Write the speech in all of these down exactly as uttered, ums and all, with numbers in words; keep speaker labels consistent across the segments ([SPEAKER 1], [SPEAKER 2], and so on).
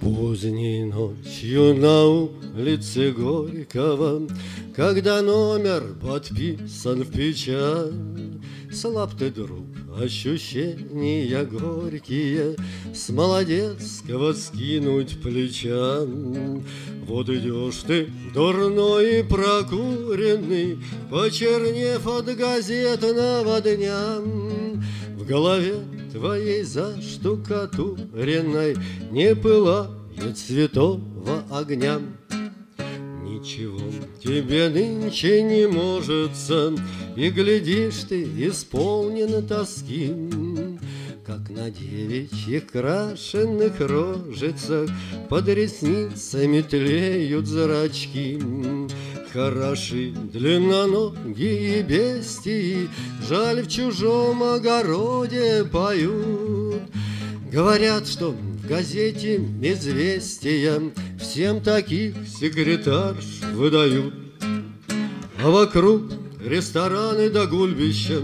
[SPEAKER 1] Поздней ночью на улице Горького, когда номер подписан в печать, слаб ты, друг, ощущения горькие с молодецкого скинуть плеча. Вот идешь ты, дурной и прокуренный, почернев от газетного дня. В голове твоей заштукатуренной не пылает святого огня. Ничего тебе нынче не можется, и глядишь ты, исполнен тоски, как на девичьих крашенных рожицах под ресницами тлеют зрачки. Хороши длинноногие бестии, жаль, в чужом огороде поют. Говорят, что в газете «Известия» всем таких секретарш выдают. А вокруг рестораны да гульбища,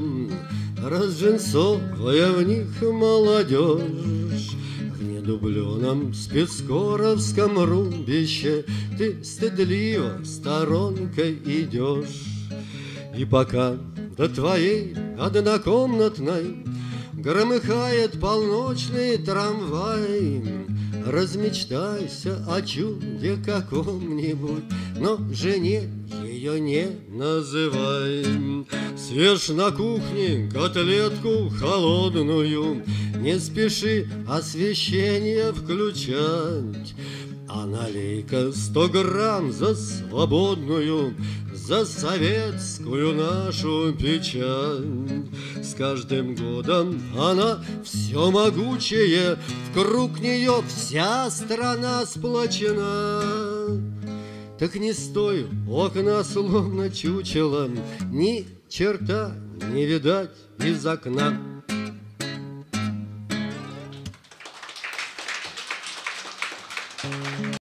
[SPEAKER 1] разжинцовая в них молодежь. В недубленном спецкоровском рубище ты стыдливо сторонкой идешь. И пока до твоей однокомнатной громыхает полночный трамвай, размечтайся о чуде каком-нибудь, но жене ее не называй. Свежь на кухне котлетку холодную, не спеши освещение включать, а налей-ка сто грамм за свободную, за советскую нашу печать. С каждым годом она все могучее, вокруг нее вся страна сплочена. Так не стой у окна, словно чучело, ни черта не видать из окна.